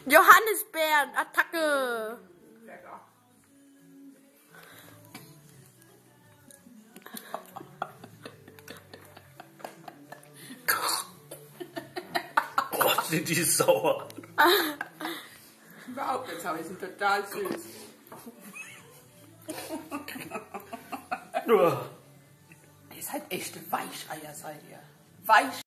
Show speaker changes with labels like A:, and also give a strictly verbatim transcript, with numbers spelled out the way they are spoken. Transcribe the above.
A: Johannisbeeren, Attacke!
B: Lecker.
C: Boah, sind die sauer.
B: Überhaupt jetzt habe ich sind total süß. Ihr seid echte Weicheier, seid ihr. Weich.